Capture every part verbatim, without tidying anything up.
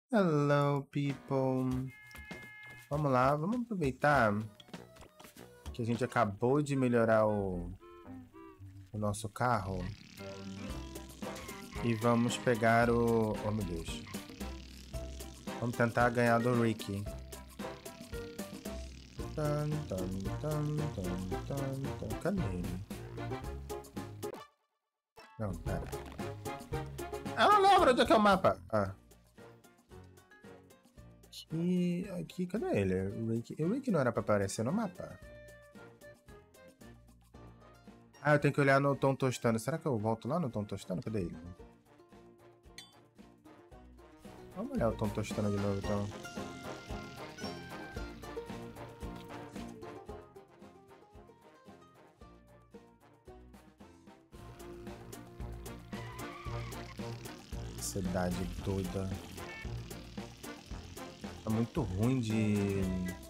Hello, people. Vamos lá, vamos aproveitar que a gente acabou de melhorar o, o nosso carro. E vamos pegar o... Oh, meu Deus. Vamos tentar ganhar do Ricky. Tan, tan, tan, tan, tan, tan. Cadê ele? Não, pera. Ah, não lembro onde é que é o mapa. Ah. Aqui, aqui, cadê ele? O Ricky, o Ricky não era pra aparecer no mapa? Ah, eu tenho que olhar no Tom Tostando. Será que eu volto lá no Tom Tostando? Cadê ele? Vamos olhar o Tom Tostando de novo, então. Cidade toda. Tá muito ruim de...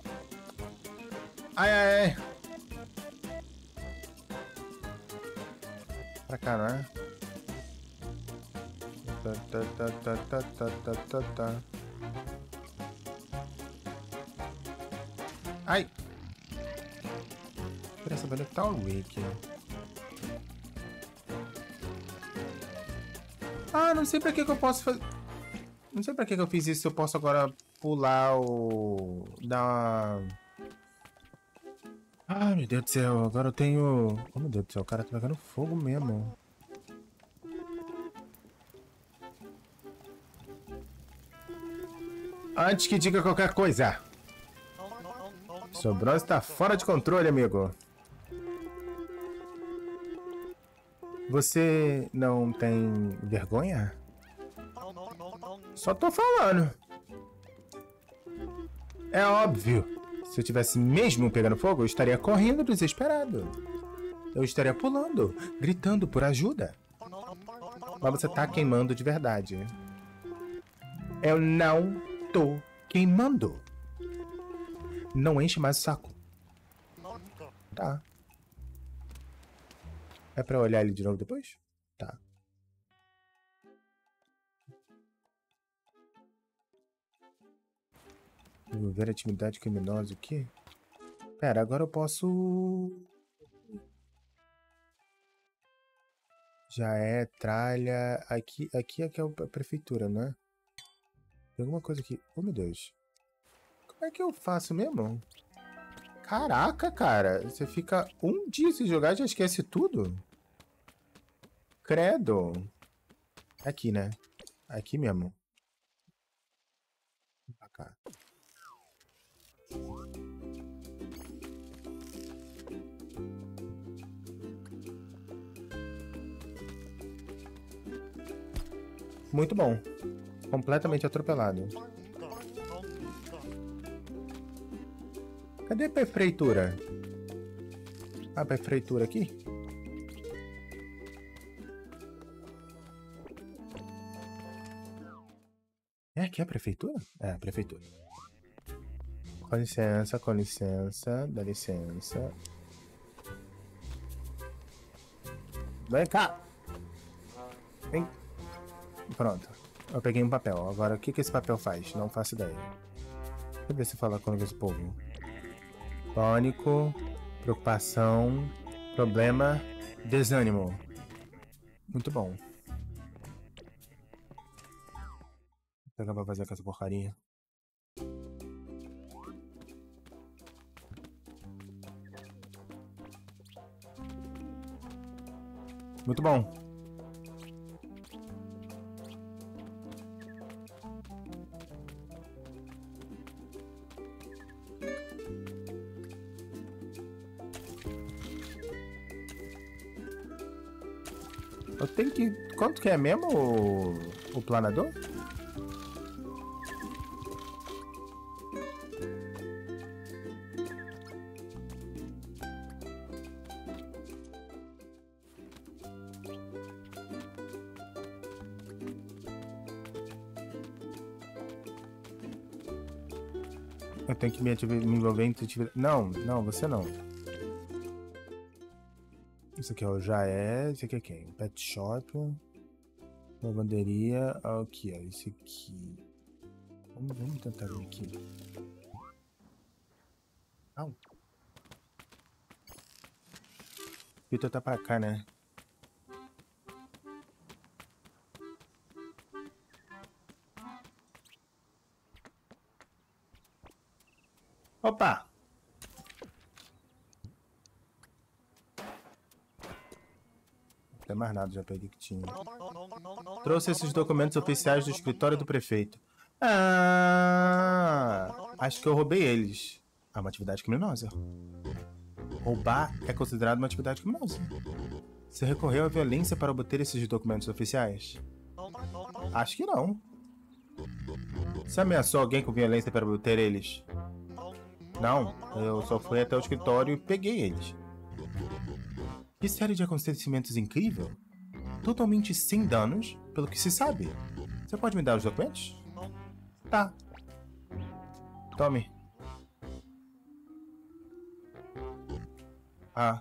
Ai, ai, ai. Pra cá, né? Tá, tá, tá, tá, tá, tá, tá, tá, tá. Ai! Queria saber onde tá o Rick. Ah, não sei pra que que eu posso fazer... Não sei pra que que eu fiz isso. Eu posso agora pular o... Dar uma... Ai, meu Deus do céu. Agora eu tenho... Oh, meu Deus do céu. O cara tá pegando fogo mesmo. Antes que diga qualquer coisa. Seu bronze tá fora de controle, amigo. Você não tem vergonha? Só tô falando. É óbvio. Se eu tivesse mesmo pegando fogo, eu estaria correndo desesperado. Eu estaria pulando, gritando por ajuda. Mas você tá queimando de verdade. Eu não tô queimando. Não enche mais o saco. Tá. É pra olhar ele de novo depois? Tá. Vou ver a atividade criminosa aqui. Pera, agora eu posso... Já é tralha... Aqui, aqui é que é a prefeitura, né? Tem alguma coisa aqui... Oh, meu Deus. Como é que eu faço mesmo? Caraca, cara. Você fica um dia sem jogar e já esquece tudo? Credo. Aqui, né? Aqui mesmo. Pra cá. Muito bom. Completamente atropelado. Cadê a prefeitura? A prefeitura aqui? É aqui a prefeitura? É, a prefeitura. Com licença, com licença, dá licença. Vem cá! Vem. Pronto. Eu peguei um papel. Agora, o que, que esse papel faz? Não faço ideia. Deixa eu ver se fala com esse povo. Pânico, preocupação, problema, desânimo. Muito bom. Vou pegar pra fazer com essa porcaria. Muito bom. Eu tenho que... Quanto que é mesmo o, o planador? Eu tenho que me, me envolver em atividade... Não, não, você não. Isso aqui, ó, já é... Esse aqui é quem? Pet Shop... Lavanderia... Aqui, ó, esse aqui... Vamos, vamos tentar ir aqui. Não. Vitor tá pra cá, né? Opa! Não tem mais nada, já peguei que tinha. Trouxe esses documentos oficiais do escritório do prefeito. Ah! Acho que eu roubei eles. É uma atividade criminosa. Roubar é considerado uma atividade criminosa. Você recorreu à violência para obter esses documentos oficiais? Acho que não. Você ameaçou alguém com violência para obter eles? Não, eu só fui até o escritório e peguei eles. Que série de acontecimentos incrível? Totalmente sem danos, pelo que se sabe. Você pode me dar os documentos? Tá. Tome. Ah.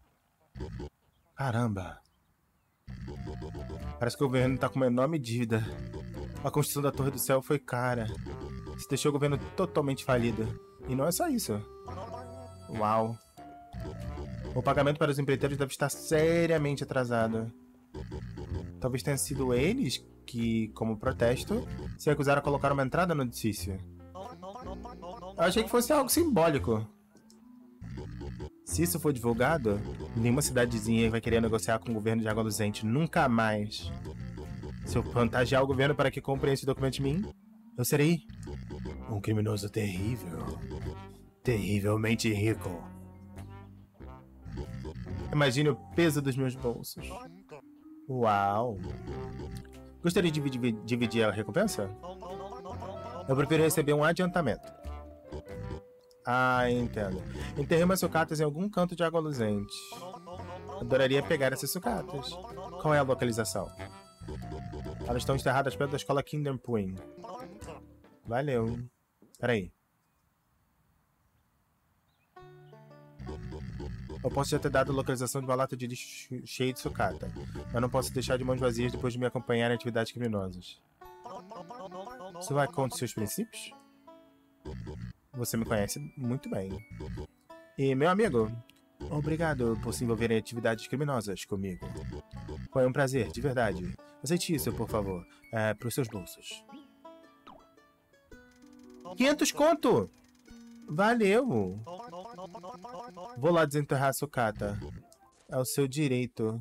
Caramba. Parece que o governo tá com uma enorme dívida. A construção da Torre do Céu foi cara. Isso deixou o governo totalmente falido. E não é só isso. Uau. O pagamento para os empreiteiros deve estar seriamente atrasado. Talvez tenha sido eles que, como protesto, se recusaram a colocar uma entrada no edifício. Eu achei que fosse algo simbólico. Se isso for divulgado, nenhuma cidadezinha vai querer negociar com o governo de Água Luzente. Nunca mais. Se eu chantagear o governo para que compre esse documento de mim, eu serei um criminoso terrível. Terrivelmente rico. Imagine o peso dos meus bolsos. Uau. Gostaria de dividir, dividir a recompensa? Eu prefiro receber um adiantamento. Ah, entendo. Enterrei umas sucatas em algum canto de Água Luzente. Adoraria pegar essas sucatas. Qual é a localização? Elas estão enterradas perto da escola Kingdom Queen. Valeu. Peraí. Eu posso já ter dado a localização de uma lata de lixo cheia de sucata. Mas não posso deixar de mãos vazias depois de me acompanhar em atividades criminosas. Você vai contra seus princípios? Você me conhece muito bem. E, meu amigo, obrigado por se envolver em atividades criminosas comigo. Foi um prazer, de verdade. Aceite isso, por favor. É, para os seus bolsos. quinhentos conto! Valeu! Vou lá desenterrar a sucata. É o seu direito.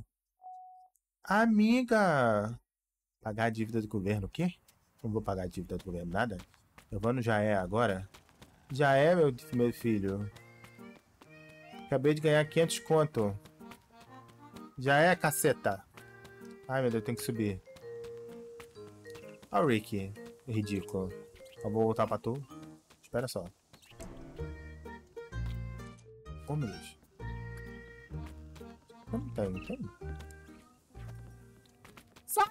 Amiga! Pagar a dívida do governo, o quê? Não vou pagar a dívida do governo, nada? Eu vou no Jaé agora? Já é, meu, meu filho. Acabei de ganhar quinhentos conto. Já é, caceta. Ai, meu Deus, tem que subir. Ó o Rick. Ridículo. Eu vou voltar pra tu. Espera só. Oh, meu Deus. Não tem, não tem. Sai!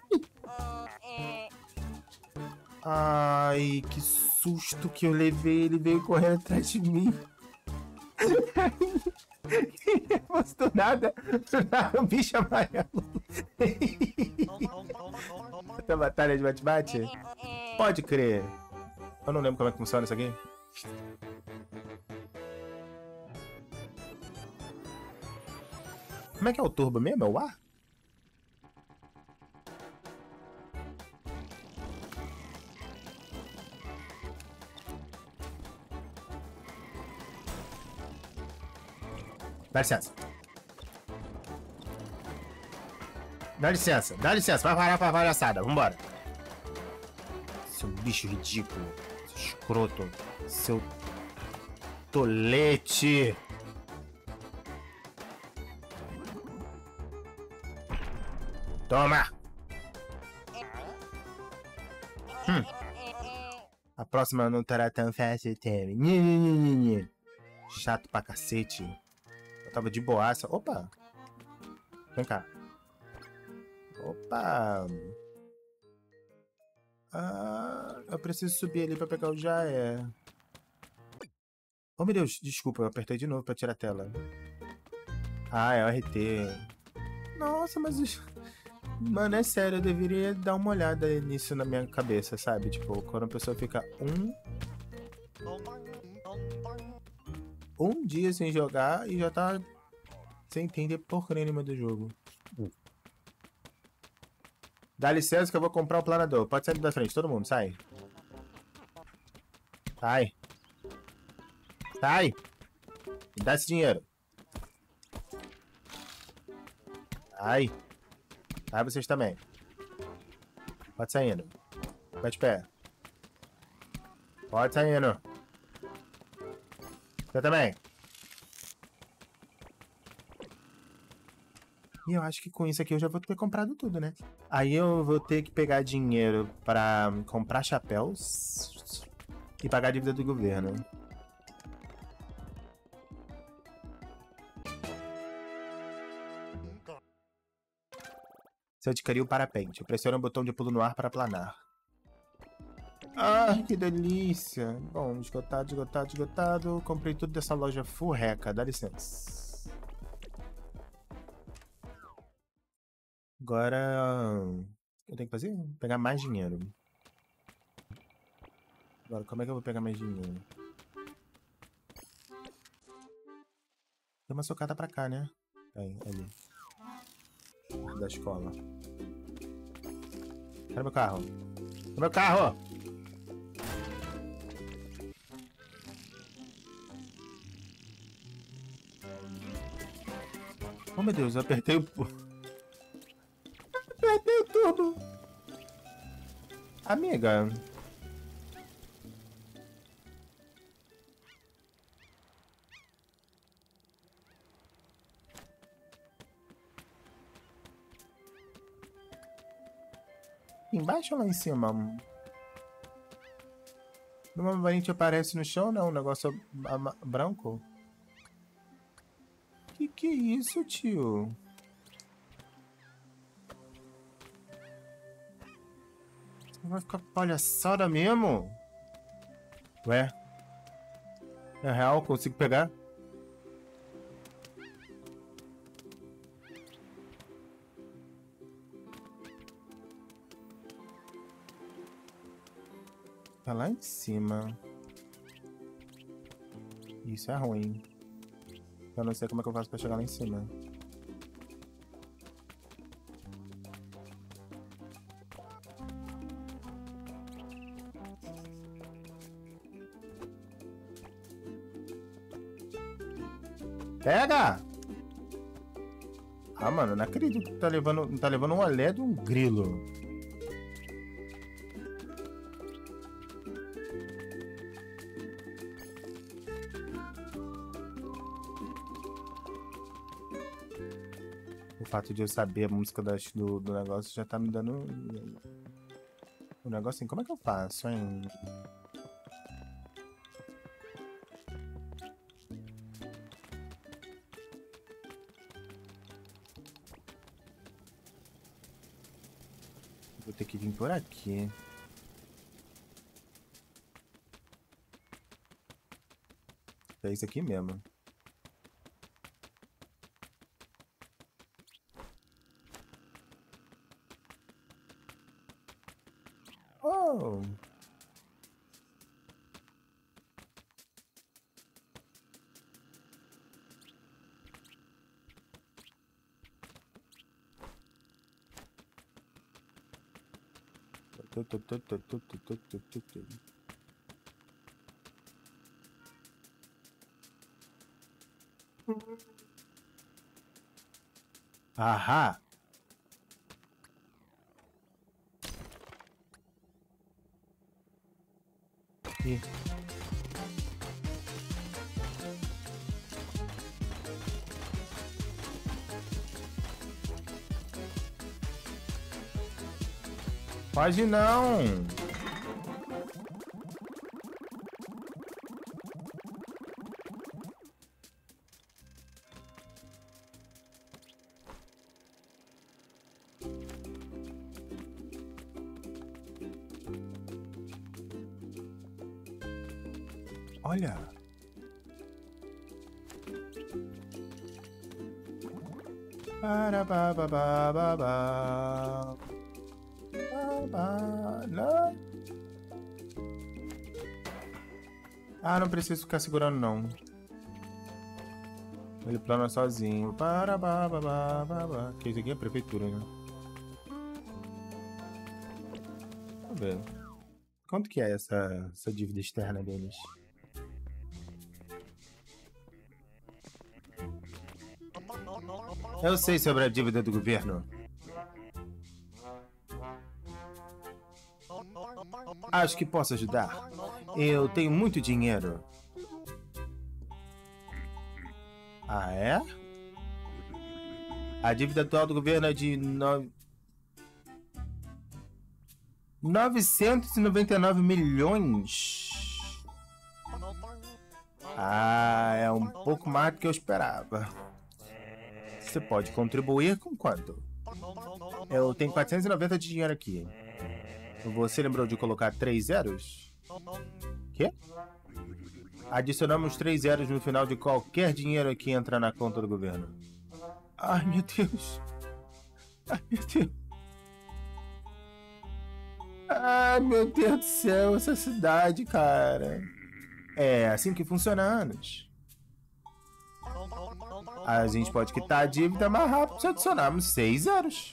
Ai, que susto que eu levei. Ele veio correndo atrás de mim. Do nada, do nada, um bicho amarelo. Essa batalha de bate-bate? Pode crer. Eu não lembro como é que funciona isso aqui. Como é que é o turbo mesmo? É o ar? Dá licença. Dá licença, dá licença. Vai parar pra palhaçada. Vambora. Seu bicho ridículo. Seu escroto. Seu tolete. Toma. Hum. A próxima não terá tão fácil, Terry. Chato pra cacete. Eu tava de boaça. Opa! Vem cá. Opa! Ah, eu preciso subir ali pra pegar o Jaé. Oh, meu Deus. Desculpa, eu apertei de novo pra tirar a tela. Ah, é o R T. Nossa, mas... Mano, é sério, eu deveria dar uma olhada nisso na minha cabeça, sabe? Tipo, quando a pessoa fica um... Um dia sem jogar e já tá sem entender porcaria nenhuma do jogo. Dá licença que eu vou comprar o planador. Pode sair da frente, todo mundo, sai. Sai. Sai. Me dá esse dinheiro. Sai. Sai vocês também. Pode saindo. Vai de pé. Pode saindo. Você também. E eu acho que com isso aqui eu já vou ter comprado tudo, né? Aí eu vou ter que pegar dinheiro pra comprar chapéus e pagar a dívida do governo. Você adquiriu o parapente. Pressiona o botão de pulo no ar para planar. Ah, que delícia. Bom, esgotado, esgotado, esgotado. Comprei tudo dessa loja furreca. Dá licença. Agora... eu tenho que fazer? Pegar mais dinheiro. Agora, como é que eu vou pegar mais dinheiro? Tem uma socada pra cá, né? Aí, ali. Da escola. Cadê meu carro? Cadê meu carro? Oh, meu Deus, eu apertei o... apertei o turbo. Amiga. Embaixo ou lá em cima? Normalmente aparece no chão, não? Um negócio branco? Que que é isso, tio? Você vai ficar palhaçada mesmo? Ué? É real? Consigo pegar? Tá lá em cima. Isso é ruim. Eu não sei como é que eu faço pra chegar lá em cima. Pega! Ah, mano, não acredito que tá levando, tá levando um olé de um grilo. O fato de eu saber a música das, do, do negócio já tá me dando o negócio assim. Como é que eu faço, hein? Vou ter que vir por aqui. É isso aqui mesmo. Oh! Ahá! Ih. Pode não! Olha! Para, ba, ba, ba, ba, ba. Ba, ba, não. Ah, não preciso ficar segurando, não. Ele plana sozinho. Para, ba, ba, ba, ba, ba. Que isso aqui é a prefeitura, né? Vamos ver. Quanto que é essa, essa dívida externa deles? Eu sei sobre a dívida do governo. Acho que posso ajudar. Eu tenho muito dinheiro. Ah, é? A dívida atual do governo é de no... novecentos e noventa e nove milhões. Ah, é um pouco mais do que eu esperava. Você pode contribuir com quanto? Eu tenho quatrocentos e noventa de dinheiro aqui. Você lembrou de colocar três zeros? Quê? Adicionamos três zeros no final de qualquer dinheiro que entra na conta do governo. Ai, meu Deus. Ai, meu Deus. Ai, meu Deus do céu, essa cidade, cara. É assim que funciona há anos. A gente pode quitar a dívida mais rápido se adicionarmos seis zeros.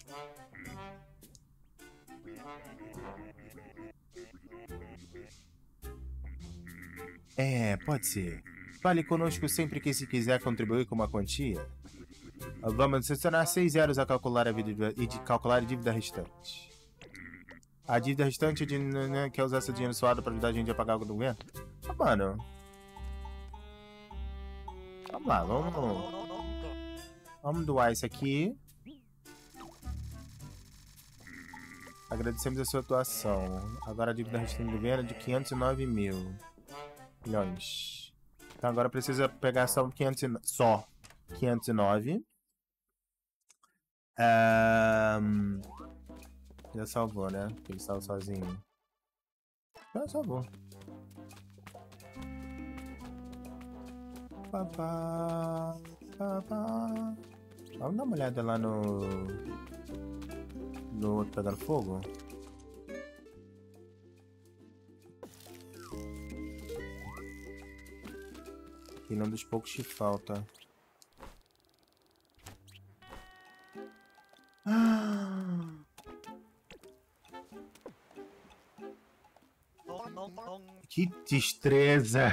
É, pode ser. Fale conosco sempre que se quiser contribuir com uma quantia. Vamos adicionar seis zeros a calcular a dívida e de calcular a dívida restante. A dívida restante de né, quer usar esse dinheiro suado para ajudar a gente a pagar o governo? Ah, mano. Vamos lá, vamos. Vamos doar isso aqui. Agradecemos a sua doação. Agora a dívida restante do governo é de quinhentos e nove mil milhões. Então agora precisa pegar só quinhentos e nove. Só quinhentos e nove. Um... Já salvou, né? Porque ele estava sozinho. Já salvou. Papá, papá. Vamos dar uma olhada lá no... No outro pegando fogo. Aqui não dos poucos que falta. Ah! Que destreza!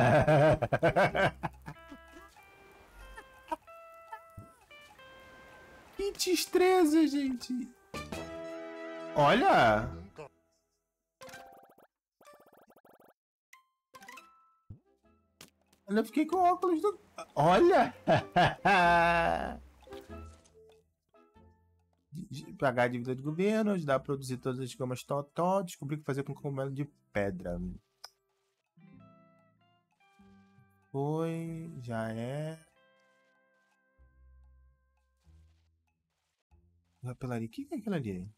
Que destreza, gente! Olha! Eu fiquei com óculos do... Olha! Pagar a dívida do governo, ajudar a produzir todas as gomas totó, descobrir o que fazer com cogumelo de pedra. Foi, já é. Rapelaria, o que é aquilo ali?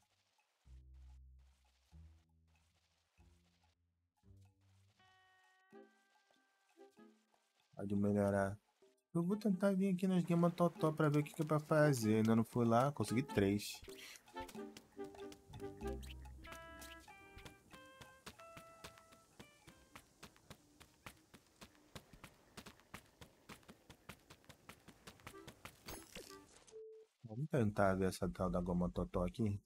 Pode melhorar. Eu vou tentar vir aqui nas Gama Totó pra ver o que, que é pra fazer. Ainda não fui lá, consegui três. Vamos tentar ver essa tal da Goma Totó aqui.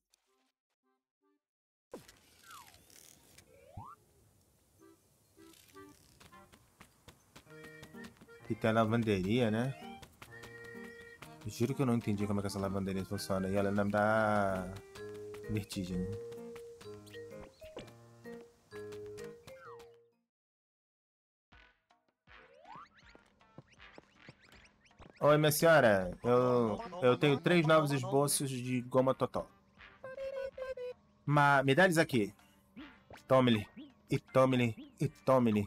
Que tem a lavanderia, né? Juro que eu não entendi como é que essa lavanderia funciona. E ela ainda me dá vertigem. Oi, minha senhora. Eu, eu tenho três novos esboços de Goma Totó. Mas me dá eles aqui. Tome-lhe. E tome-lhe. E tome-lhe.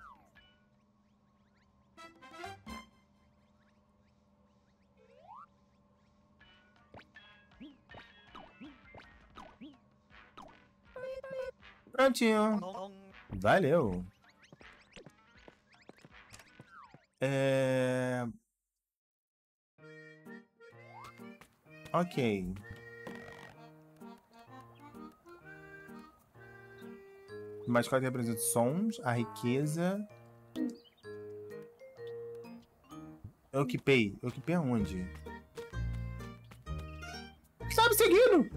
Prontinho. Valeu. É... Ok. Mas qual representa sons, a riqueza. Eu equipei. Eu equipei aonde? O que está me seguindo?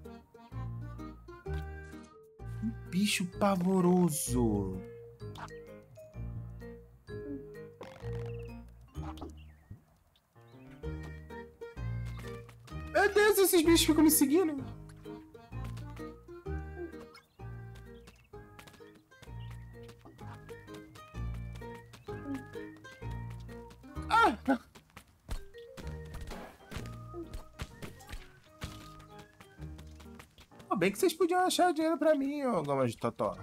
Um bicho pavoroso. Meu Deus, esses bichos ficam me seguindo. Ah! Oh, bem que vocês podiam achar dinheiro pra mim, ô goma de totó.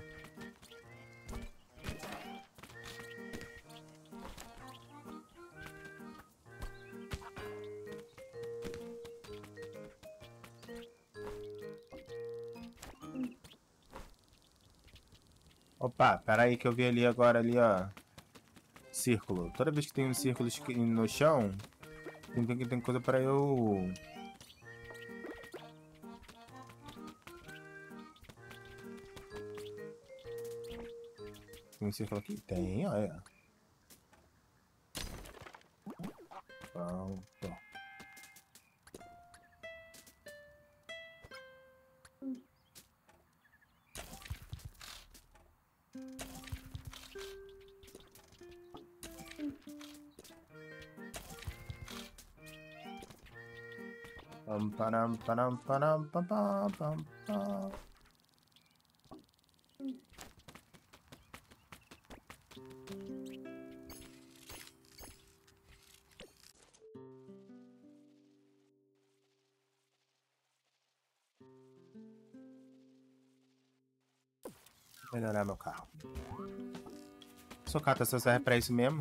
Opa, peraí que eu vi ali agora, ali, ó. Círculo. Toda vez que tem um círculo no chão, tem que tem coisa pra eu... Tem um círculo aqui? Tem, olha. Pronto. Pam, param, param, param, pam, pam, pam, pam. Melhorar meu carro. Socata, só serve pra isso mesmo?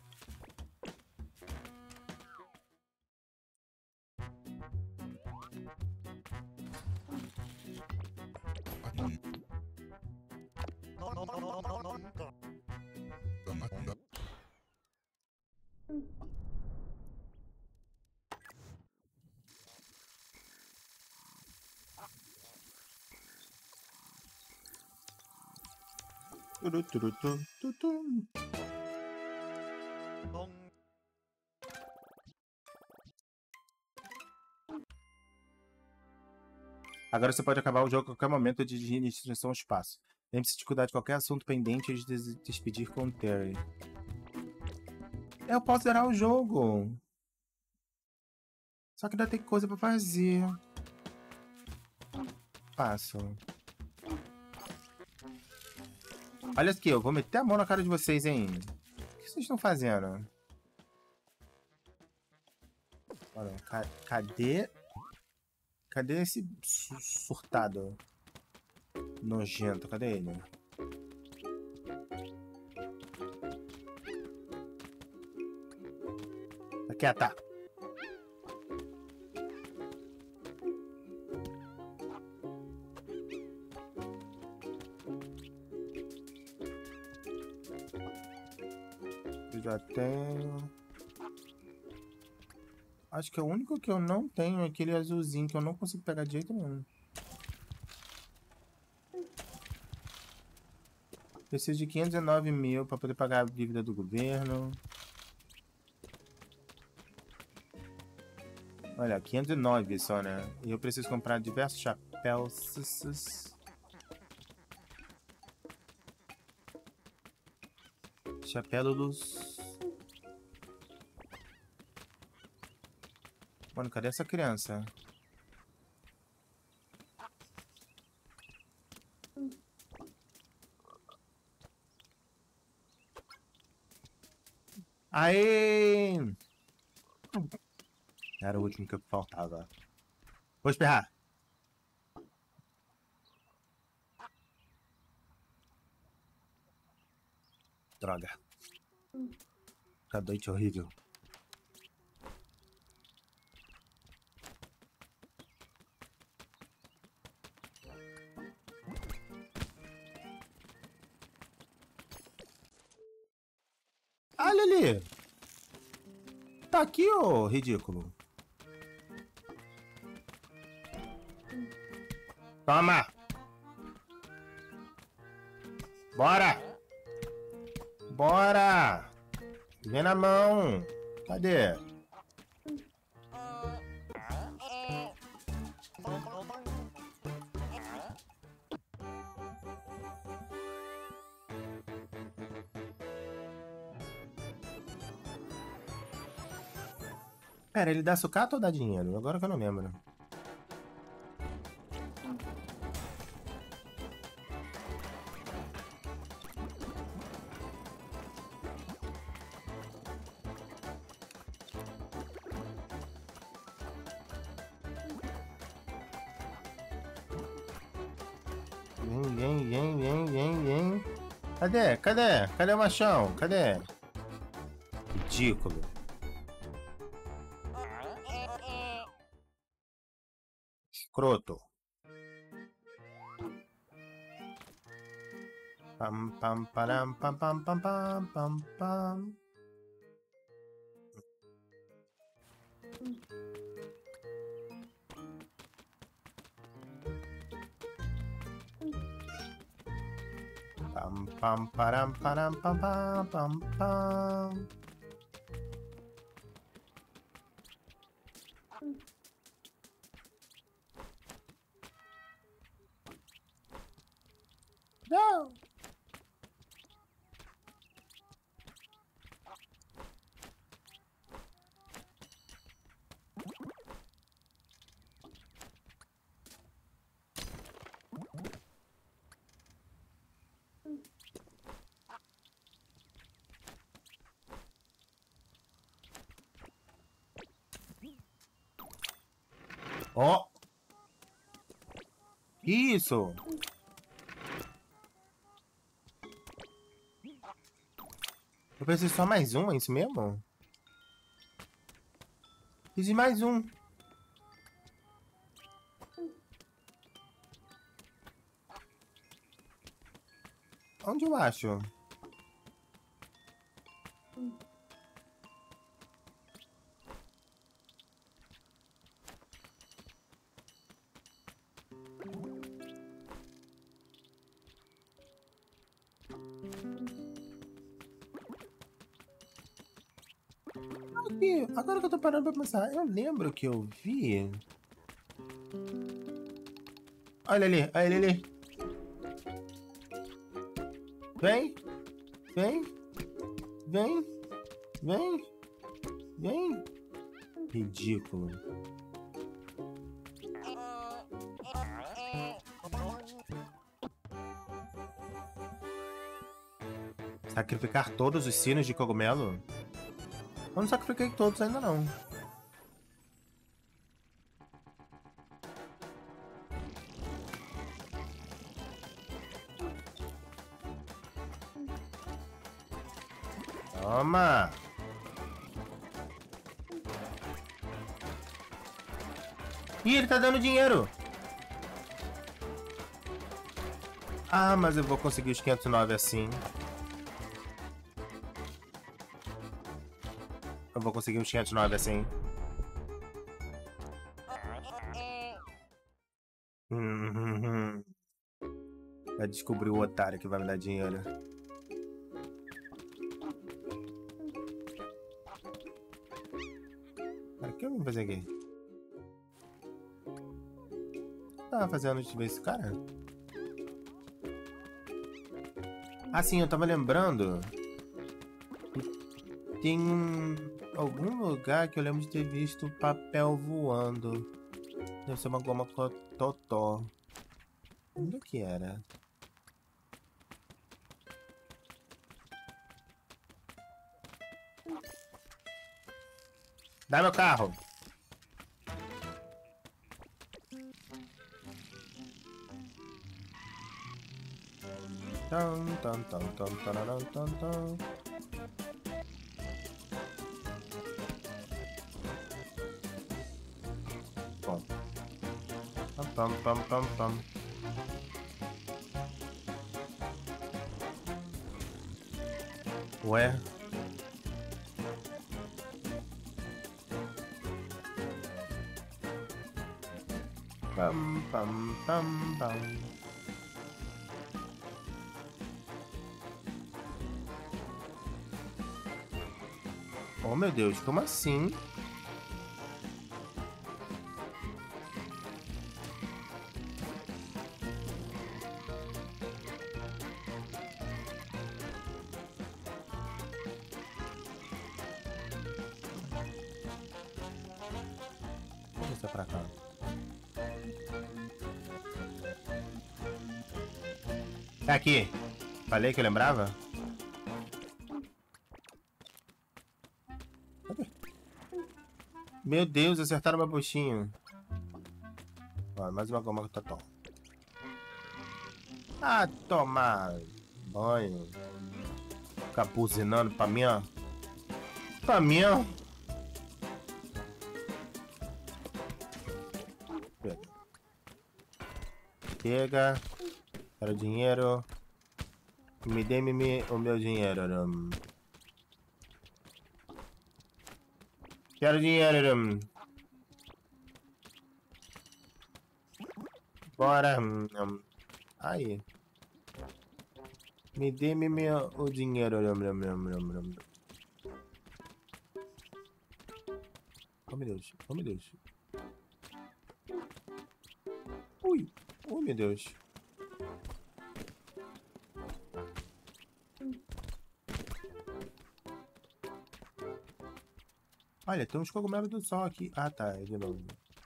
Turu, turu, tu, tu, tu. Agora você pode acabar o jogo a qualquer momento de restrição ao espaço. Lembre-se de cuidar de qualquer assunto pendente antes de despedir com o Terry. Eu posso zerar o jogo. Só que ainda tem coisa pra fazer. Passo. Olha aqui, eu vou meter a mão na cara de vocês, hein? O que vocês estão fazendo? Olha, ca cadê... Cadê esse surtado? Nojento, cadê ele? Tá quieta. Eu já tenho... Acho que o único que eu não tenho é aquele azulzinho que eu não consigo pegar de jeito nenhum. Preciso de quinhentos e nove mil para poder pagar a dívida do governo. Olha, quinhentos e nove só, né? E eu preciso comprar diversos chapéus. Chapéus. Mano, cadê essa criança? Aê! Era o último que faltava. Vou esperar. Droga. Tá doente horrível. Olha ali. Tá aqui, ô ridículo. Toma! Bora! Bora! Vem na mão! Cadê? Pera, ele dá sucata ou dá dinheiro? Agora que eu não lembro. Vem, vem, vem, vem, vem, vem. Cadê? Cadê? Cadê o machão? Cadê? Ridículo. Escroto. Pam, pam, param, pam, pam, pam, pam, pam, pam. Pam, pam, param, param, pam, pam, pam, pam. Não. Ó. Oh. Isso. Eu pensei só mais um, é isso mesmo? Fiz mais um. Onde eu acho? Aqui, agora que eu tô parando pra pensar, eu lembro que eu vi. Olha ali, olha ele ali. Vem, vem, vem, vem, vem. Ridículo. Sacrificar todos os sinos de cogumelo? Eu não sacrifiquei todos ainda não. Toma! Ih, ele tá dando dinheiro! Ah, mas eu vou conseguir os quinhentos e nove assim. Eu vou conseguir uns quinhentos e nove assim. Hum, vai descobrir o otário que vai me dar dinheiro. Cara, o que eu vim fazer aqui? O que tava fazendo antes de ver esse cara? Ah, sim, eu tava lembrando. Tem um, algum lugar que eu lembro de ter visto papel voando. Deve ser uma goma totó. Onde que era? Dá meu carro! Tan, tan, tan, tan, tan, tan, tan. Bom. Pam, pam, pam, pam. Ué? Pam, pam, pam, pam. Oh, meu Deus, como assim? Vou descer pra cá. Tá aqui. Falei que eu lembrava? Meu Deus, acertaram meu buchinho. Ó, mais uma goma que tá tom. Ah, tomar banho. Ficar buzinando pra mim, ó. Pra mim, ó. Pega. Pega. Quero dinheiro. Me dê-me o meu dinheiro. Um. Quero dinheiro. Um. Bora. Um. Aí. Me dê-me meu, o dinheiro. Um. Oh, meu Deus. Oh, meu Deus. Ui. Oh, meu Deus. Olha, tem uns cogumelos do sol aqui. Ah, tá. É de novo.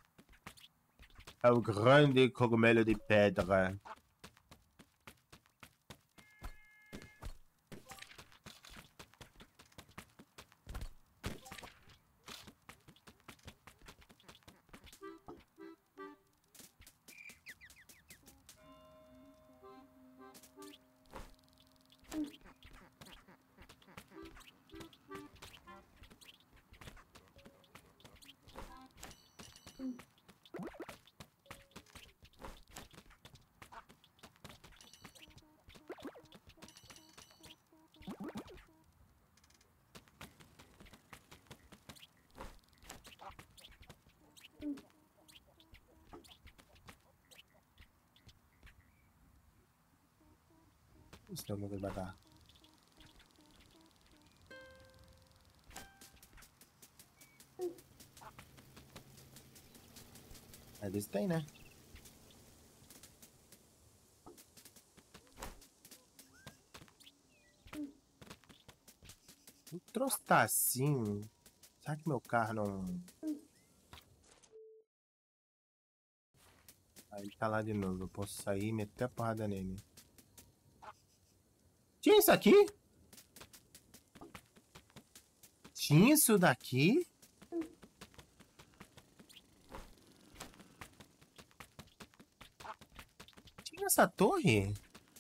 É o grande cogumelo de pedra. Isso é uma coisa vai dar. É desse tem, né? O troço tá assim. Será que meu carro não... Aí ele tá lá de novo. Eu posso sair e meter a porrada nele. Tinha isso aqui? Tinha isso daqui? Tinha essa torre?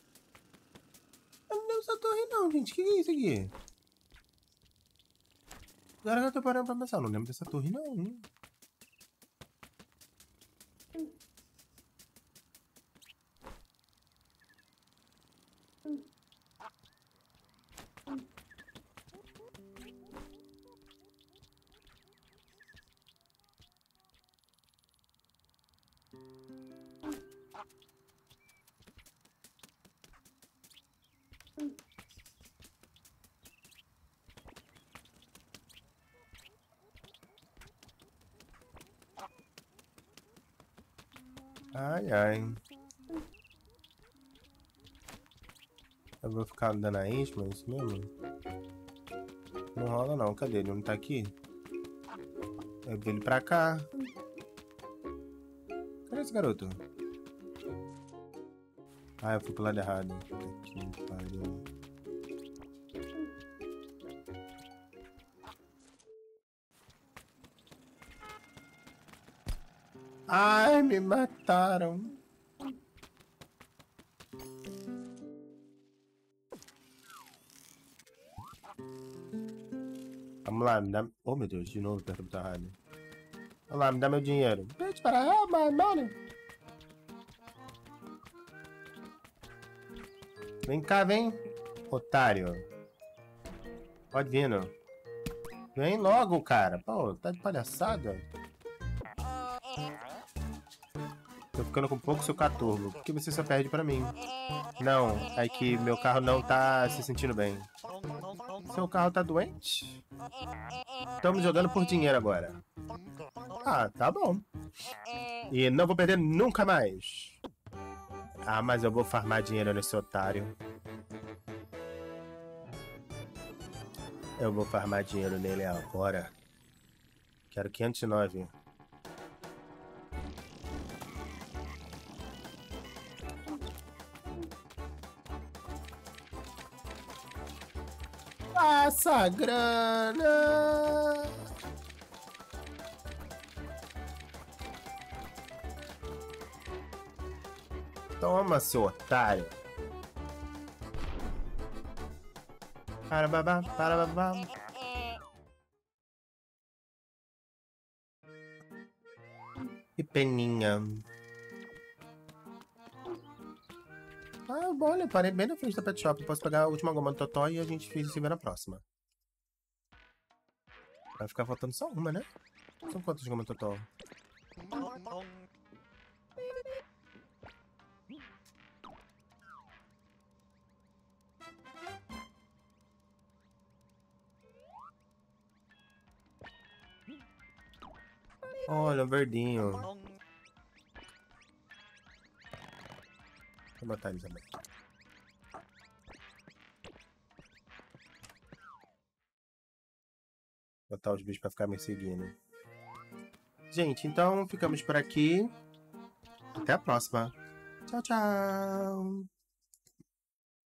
Eu não lembro dessa torre não, gente. O que, que é isso aqui? Agora que eu tô parando pra pensar. Eu não lembro dessa torre não. Ai, ai. Eu vou ficar dando a isma, é isso mesmo? Não rola não. Cadê ele? Não tá aqui? Eu vi ele pra cá. Cadê esse garoto? Ah, eu fui pro lado errado. Aqui, pariu. Ai, me mataram. Vamos lá, me dá... Oh, meu Deus, de novo perto do errado. Vamos lá, me dá meu dinheiro. Bitch, para help my money. Vem cá, vem. Otário. Pode vir, não. Vem logo, cara. Pô, tá de palhaçada? Tô ficando com pouco sucar turbo. Por que você só perde pra mim? Não, é que meu carro não tá se sentindo bem. Seu carro tá doente? Estamos jogando por dinheiro agora. Ah, tá bom. E não vou perder nunca mais. Ah, mas eu vou farmar dinheiro nesse otário. Eu vou farmar dinheiro nele agora. Quero quinhentos e nove. Passa a grana! Toma, seu otário! Para babá, para babá. Que peninha. Ah, bom, olha, parei bem na frente da pet shop. Posso pegar a última goma do Totó e a gente se vê na próxima. Vai ficar faltando só uma, né? São quantas gomas do Totó? Olha, o verdinho. Vou matar ele também. Botar os bichos pra ficar me seguindo. Gente, então ficamos por aqui. Até a próxima. Tchau, tchau.